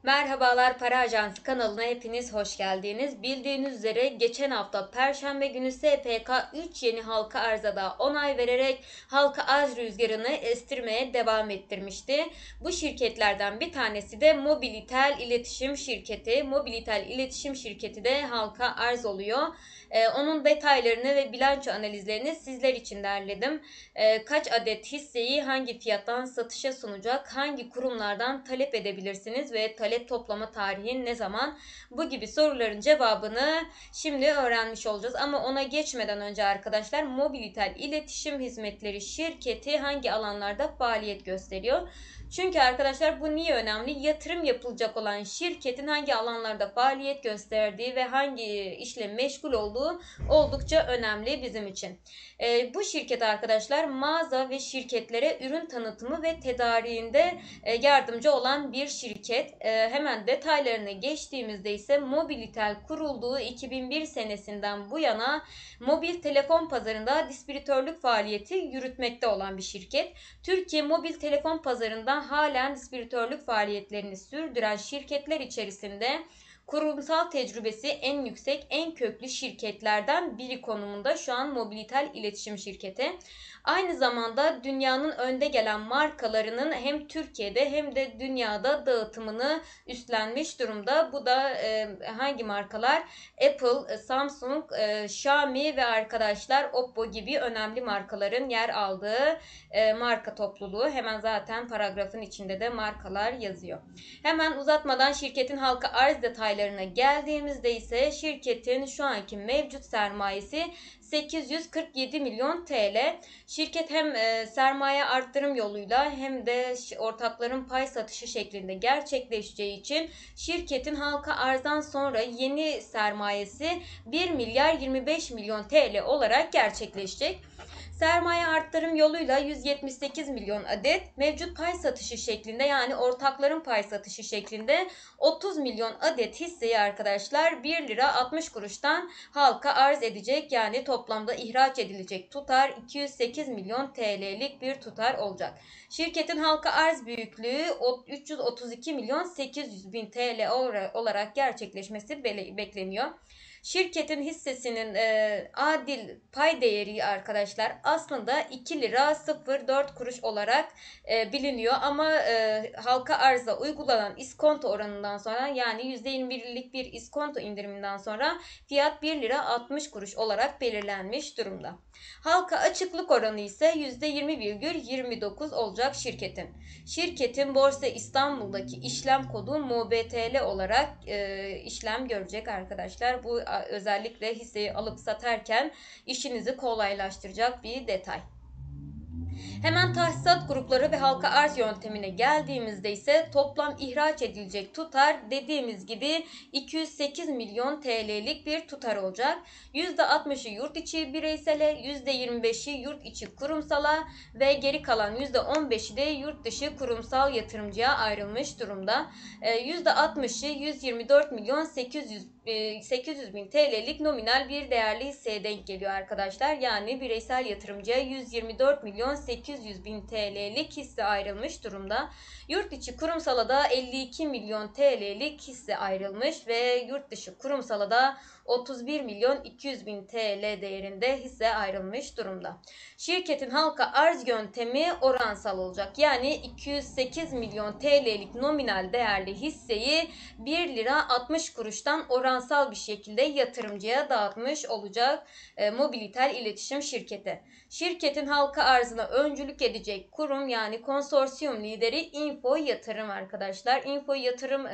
Merhabalar, Para Ajansı kanalına hepiniz hoş geldiniz. Bildiğiniz üzere geçen hafta Perşembe günü SPK 3 yeni halka arza da onay vererek halka arz rüzgarını estirmeye devam ettirmişti. Bu şirketlerden bir tanesi de Mobilitel İletişim Şirketi. Mobilitel İletişim Şirketi de halka arz oluyor. Onun detaylarını ve bilanço analizlerini sizler için derledim. Kaç adet hisseyi hangi fiyattan satışa sunacak, hangi kurumlardan talep edebilirsiniz ve talep toplama tarihi ne zaman? Bu gibi soruların cevabını şimdi öğrenmiş olacağız. Ama ona geçmeden önce arkadaşlar, Mobilitel İletişim Hizmetleri şirketi hangi alanlarda faaliyet gösteriyor? Çünkü arkadaşlar bu niye önemli? Yatırım yapılacak olan şirketin hangi alanlarda faaliyet gösterdiği ve hangi işle meşgul olduğu oldukça önemli bizim için. Bu şirket arkadaşlar mağaza ve şirketlere ürün tanıtımı ve tedariğinde yardımcı olan bir şirket. Hemen detaylarına geçtiğimizde ise Mobilitel kurulduğu 2001 senesinden bu yana mobil telefon pazarında distribütörlük faaliyeti yürütmekte olan bir şirket. Türkiye mobil telefon pazarında halen distribütörlük faaliyetlerini sürdüren şirketler içerisinde kurumsal tecrübesi en yüksek, en köklü şirketlerden biri konumunda şu an Mobilitel İletişim Şirketi. Aynı zamanda dünyanın önde gelen markalarının hem Türkiye'de hem de dünyada dağıtımını üstlenmiş durumda. Bu da hangi markalar? Apple, Samsung, Xiaomi ve arkadaşlar Oppo gibi önemli markaların yer aldığı marka topluluğu. Hemen zaten paragrafın içinde de markalar yazıyor. Hemen uzatmadan şirketin halka arz detaylarına geldiğimizde ise şirketin şu anki mevcut sermayesi 847 milyon TL. Şirket hem sermaye arttırım yoluyla hem de ortakların pay satışı şeklinde gerçekleşeceği için şirketin halka arzdan sonra yeni sermayesi 1 milyar 25 milyon TL olarak gerçekleşecek. Sermaye arttırım yoluyla 178 milyon adet, mevcut pay satışı şeklinde yani ortakların pay satışı şeklinde 30 milyon adet hisseyi arkadaşlar 1 lira 60 kuruştan halka arz edecek. Yani toplamda ihraç edilecek tutar 208 milyon TL'lik bir tutar olacak. Şirketin halka arz büyüklüğü 332 milyon 800 bin TL olarak gerçekleşmesi bekleniyor. Şirketin hissesinin adil pay değeri arkadaşlar aslında 2 lira 04 kuruş olarak biliniyor. Ama halka arza uygulanan iskonto oranından sonra yani %21'lik bir iskonto indiriminden sonra fiyat 1 lira 60 kuruş olarak belirlenmiş durumda. Halka açıklık oranı ise %20,29 olacak şirketin. Şirketin Borsa İstanbul'daki işlem kodu MOBTL olarak işlem görecek arkadaşlar. Bu özellikle hisseyi alıp satarken işinizi kolaylaştıracak bir detay. Hemen tahsisat grupları ve halka arz yöntemine geldiğimizde ise toplam ihraç edilecek tutar dediğimiz gibi 208 milyon TL'lik bir tutar olacak. %60'ı yurt içi bireysele, %25'i yurt içi kurumsala ve geri kalan %15'i de yurt dışı kurumsal yatırımcıya ayrılmış durumda. %60'ı 124 milyon 800 bin TL'lik nominal bir değerli hisseye denk geliyor arkadaşlar. Yani bireysel yatırımcıya 124 milyon 800 bin TL'lik hisse ayrılmış durumda. Yurt içi kurumsala da 52 milyon TL'lik hisse ayrılmış ve yurt dışı kurumsala da 31 milyon 200 bin TL değerinde hisse ayrılmış durumda. Şirketin halka arz yöntemi oransal olacak. Yani 208 milyon TL'lik nominal değerli hisseyi 1 lira 60 kuruştan oransal bir şekilde yatırımcıya dağıtmış olacak Mobilitel İletişim Şirketi. Şirketin halka arzına öncülük edecek kurum yani konsorsiyum lideri Info Yatırım arkadaşlar. Info Yatırım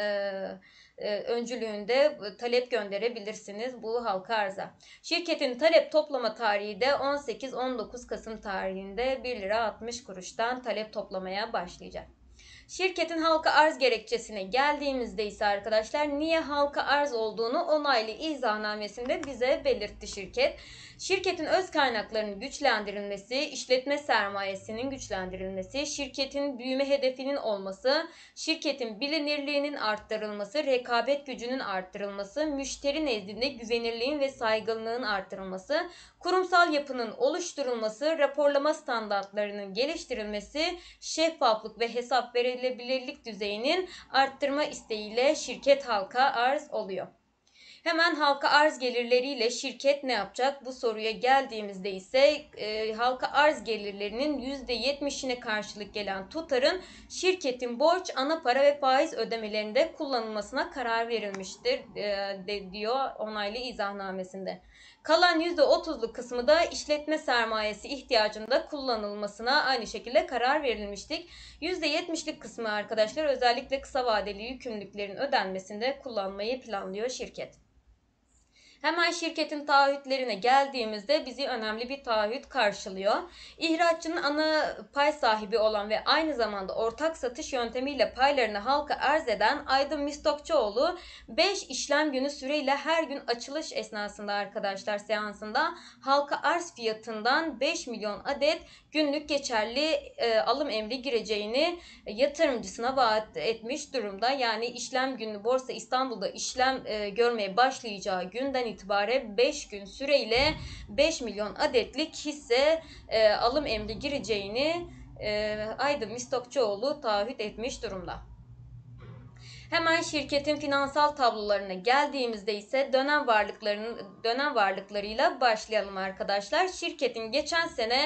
öncülüğünde talep gönderebilirsiniz bu halka arza. Şirketin talep toplama tarihi de 18-19 Kasım tarihinde 1 lira 60 kuruştan talep toplamaya başlayacak. Şirketin halka arz gerekçesine geldiğimizde ise arkadaşlar niye halka arz olduğunu onaylı izahnamesinde bize belirtti şirket. Şirketin öz kaynaklarının güçlendirilmesi, işletme sermayesinin güçlendirilmesi, şirketin büyüme hedefinin olması, şirketin bilinirliğinin arttırılması, rekabet gücünün arttırılması, müşteri nezdinde güvenirliğin ve saygınlığın arttırılması, kurumsal yapının oluşturulması, raporlama standartlarının geliştirilmesi, şeffaflık ve hesap verilebilirlik düzeyinin arttırma isteğiyle şirket halka arz oluyor. Hemen halka arz gelirleriyle şirket ne yapacak? Bu soruya geldiğimizde ise halka arz gelirlerinin %70'ine karşılık gelen tutarın şirketin borç, ana para ve faiz ödemelerinde kullanılmasına karar verilmiştir diyor onaylı izahnamesinde. Kalan %30'luk kısmı da işletme sermayesi ihtiyacında kullanılmasına aynı şekilde karar verilmiştik. %70'lik kısmı arkadaşlar özellikle kısa vadeli yükümlülüklerin ödenmesinde kullanmayı planlıyor şirket. Hemen şirketin taahhütlerine geldiğimizde bizi önemli bir taahhüt karşılıyor. İhracatçının ana pay sahibi olan ve aynı zamanda ortak satış yöntemiyle paylarını halka arz eden Aydın Mistokçuoğlu 5 işlem günü süreyle her gün açılış esnasında arkadaşlar seansında halka arz fiyatından 5 milyon adet günlük geçerli alım emri gireceğini yatırımcısına vaat etmiş durumda. Yani işlem günü Borsa İstanbul'da işlem görmeye başlayacağı günden itibaren 5 gün süreyle 5 milyon adetlik hisse alım emri gireceğini Aydın Mistokçuoğlu taahhüt etmiş durumda. Hemen şirketin finansal tablolarına geldiğimizde ise dönem varlıklarıyla başlayalım arkadaşlar. Şirketin geçen sene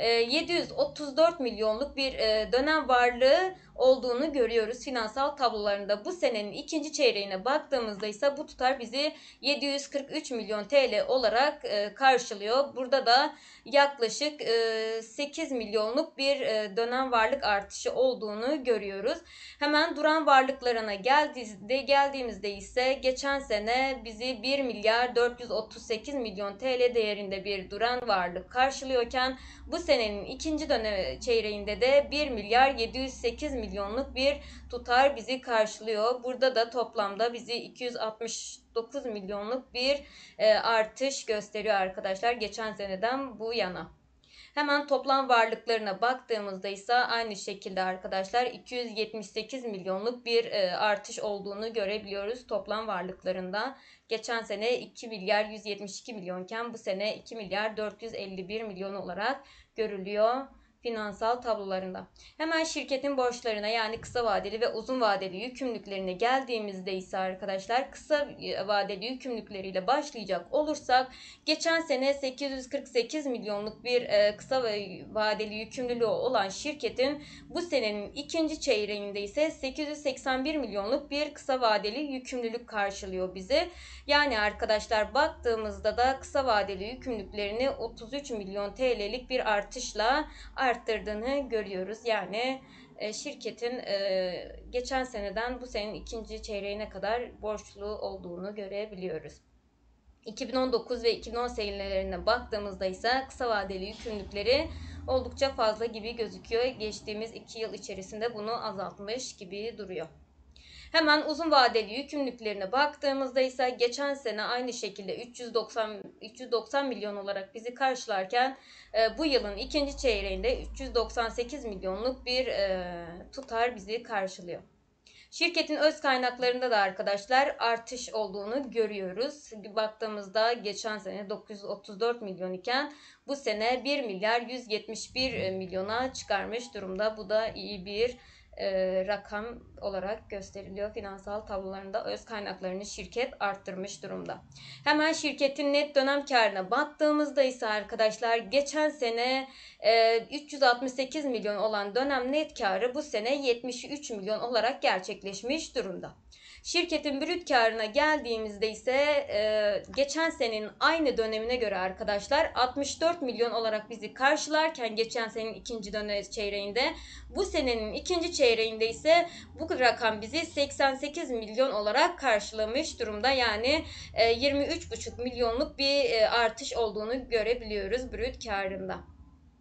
734 milyonluk bir dönem varlığı olduğunu görüyoruz finansal tablolarında. Bu senenin ikinci çeyreğine baktığımızda ise bu tutar bizi 743 milyon TL olarak karşılıyor. Burada da yaklaşık 8 milyonluk bir dönem varlık artışı olduğunu görüyoruz. Hemen duran varlıklarına geldiğimizde ise geçen sene bizi 1 milyar 438 milyon TL değerinde bir duran varlık karşılıyorken bu senenin ikinci çeyreğinde de 1 milyar 708 milyonluk bir tutar bizi karşılıyor. Burada da toplamda bizi 269 milyonluk bir artış gösteriyor arkadaşlar geçen seneden bu yana. Hemen toplam varlıklarına baktığımızda ise aynı şekilde arkadaşlar 278 milyonluk bir artış olduğunu görebiliyoruz toplam varlıklarında. Geçen sene 2 milyar 172 milyonken bu sene 2 milyar 451 milyon olarak görülüyor finansal tablolarında. Hemen şirketin borçlarına yani kısa vadeli ve uzun vadeli yükümlülüklerine geldiğimizde ise arkadaşlar kısa vadeli yükümlülükleriyle başlayacak olursak geçen sene 848 milyonluk bir kısa vadeli yükümlülüğü olan şirketin bu senenin ikinci çeyreğinde ise 881 milyonluk bir kısa vadeli yükümlülük karşılıyor bizi. Yani arkadaşlar baktığımızda da kısa vadeli yükümlülüklerini 33 milyon TL'lik bir artışla arttırdığını görüyoruz. Yani şirketin geçen seneden bu senenin ikinci çeyreğine kadar borçlu olduğunu görebiliyoruz. 2019 ve 2010 senelerine baktığımızda ise kısa vadeli yükümlülükleri oldukça fazla gibi gözüküyor. Geçtiğimiz 2 yıl içerisinde bunu azaltmış gibi duruyor. Hemen uzun vadeli yükümlülüklerine baktığımızda ise geçen sene aynı şekilde 390 milyon olarak bizi karşılarken bu yılın ikinci çeyreğinde 398 milyonluk bir tutar bizi karşılıyor. Şirketin öz kaynaklarında da arkadaşlar artış olduğunu görüyoruz. Baktığımızda geçen sene 934 milyon iken bu sene 1 milyar 171 milyona çıkarmış durumda. Bu da iyi bir rakam olarak gösteriliyor finansal tablolarında. Öz kaynaklarını şirket arttırmış durumda. Hemen şirketin net dönem karına baktığımızda ise arkadaşlar geçen sene 368 milyon olan dönem net karı bu sene 73 milyon olarak gerçekleşmiş durumda. Şirketin brüt karına geldiğimizde ise geçen senenin aynı dönemine göre arkadaşlar 64 milyon olarak bizi karşılarken geçen senenin ikinci çeyreğinde bu senenin ikinci çeyreğinde ise bu rakam bizi 88 milyon olarak karşılamış durumda. Yani 23,5 milyonluk bir artış olduğunu görebiliyoruz brüt karında.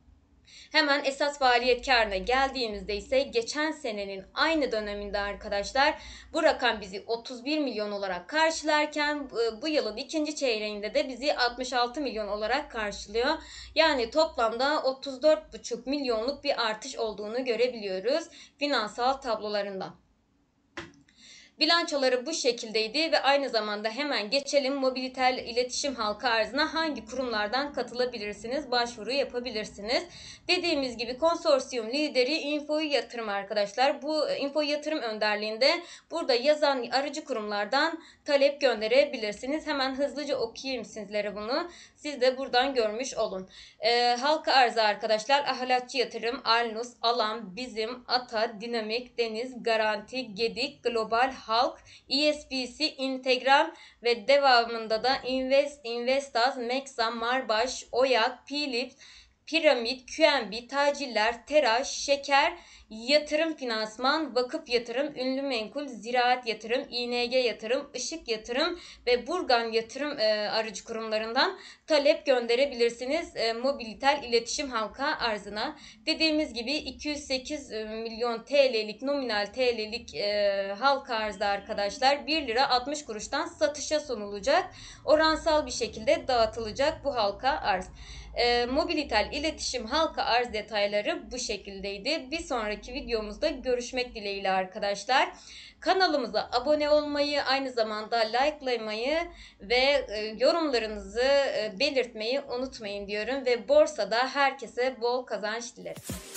Hemen esas faaliyet karına geldiğimizde ise geçen senenin aynı döneminde arkadaşlar bu rakam bizi 31 milyon olarak karşılarken bu yılın ikinci çeyreğinde de bizi 66 milyon olarak karşılıyor. Yani toplamda 34,5 milyonluk bir artış olduğunu görebiliyoruz finansal tablolarından. Bilançoları bu şekildeydi ve aynı zamanda hemen geçelim Mobilitel iletişim halka arzına hangi kurumlardan katılabilirsiniz, başvuru yapabilirsiniz. Dediğimiz gibi konsorsiyum lideri Info Yatırım arkadaşlar. Bu Info Yatırım önderliğinde burada yazan aracı kurumlardan talep gönderebilirsiniz. Hemen hızlıca okuyayım sizlere bunu. Siz de buradan görmüş olun. Halka arzı arkadaşlar Ahlatçı Yatırım, Alnus, Alan, Bizim, Ata, Dinamik, Deniz, Garanti, Gedik, Global, Halk, ESPC, Integral ve devamında da Investas, Meksa, Marbaş, Oyak, Philips, Piramit, QNB, Taciller, Teraş, Şeker, Yatırım Finansman, Vakıf Yatırım, Ünlü Menkul, Ziraat Yatırım, İNG Yatırım, Işık Yatırım ve Burgan Yatırım aracı kurumlarından talep gönderebilirsiniz Mobilitel iletişim halka arzına. Dediğimiz gibi 208 milyon TL'lik nominal TL'lik halka arzda arkadaşlar 1 lira 60 kuruştan satışa sunulacak. Oransal bir şekilde dağıtılacak bu halka arz. Mobilitel iletişim halka arz detayları bu şekildeydi. Bir sonraki videomuzda görüşmek dileğiyle arkadaşlar. Kanalımıza abone olmayı, aynı zamanda likelamayı ve yorumlarınızı belirtmeyi unutmayın diyorum ve borsada herkese bol kazanç dilerim.